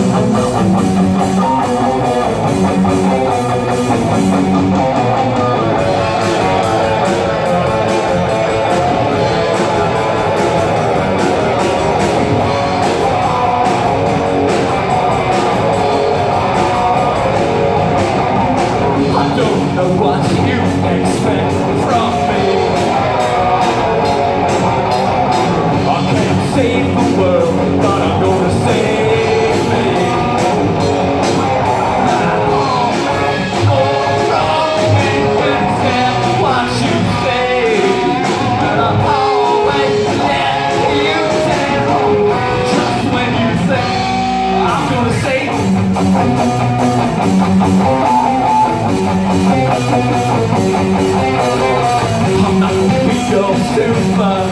What you expect from me? I can't save the world, but I'm gonna save me. What you say, and I'll always let you down. Just when you think I'm gonna save you. I'm not your super